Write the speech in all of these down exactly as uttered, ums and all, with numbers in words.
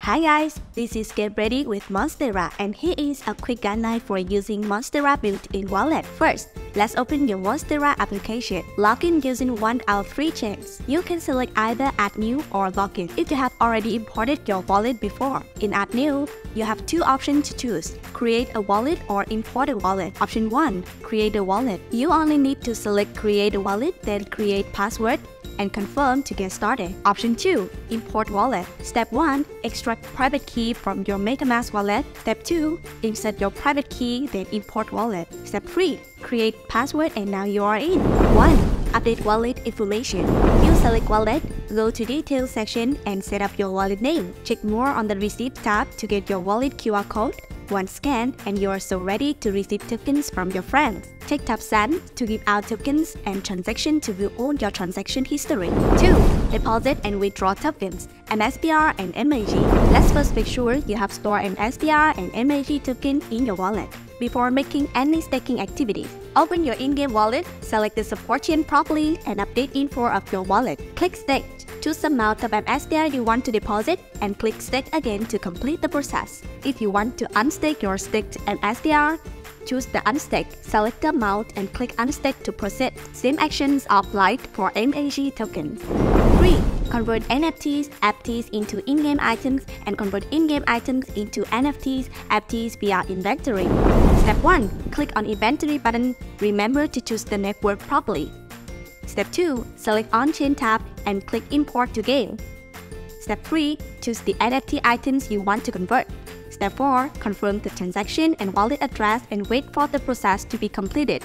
Hi guys, this is Get Ready with Monsterra, and here is a quick guideline for using Monsterra built-in wallet. First, let's open your Monsterra application. Log in using one of three chains. You can select either Add New or Login if you have already imported your wallet before. In Add New, you have two options to choose: Create a wallet or Import a wallet. Option one, Create a wallet. You only need to select Create a wallet, then create password and confirm to get started. Option two, Import wallet. Step one, extract private key from your MetaMask wallet. Step two, insert your private key, then import wallet. Step three, create password, and now you are in. one. Update wallet information. You select wallet, go to details section and set up your wallet name. Check more on the receipt tab to get your wallet Q R code. Once scanned, and you are so ready to receive tokens from your friends. Take tap Send to give out tokens and transaction to view all your transaction history. two. Deposit and withdraw tokens, M S T R and M A G. Let's first make sure you have stored M S T R and M A G token in your wallet before making any staking activities. Open your in-game wallet, select the support chain properly, and update info of your wallet. Click Stake. Choose the amount of M S T R you want to deposit, and click Stake again to complete the process. If you want to unstake your staked M S T R, choose the Unstake, select the amount, and click Unstake to proceed. Same actions are applied for M A G tokens. three. Convert N F Ts, F Ts into in-game items, and convert in-game items into N F Ts, F Ts via inventory. Step one. Click on Inventory button. Remember to choose the network properly. Step two. Select On-Chain tab and click Import to game. Step three. Choose the N F T items you want to convert. Step four. Confirm the transaction and wallet address and wait for the process to be completed.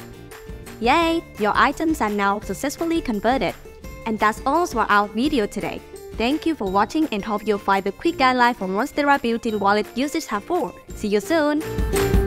Yay! Your items are now successfully converted. And that's all for our video today. Thank you for watching and hope you'll find the quick guideline for Monsterra built-in wallet users helpful. See you soon!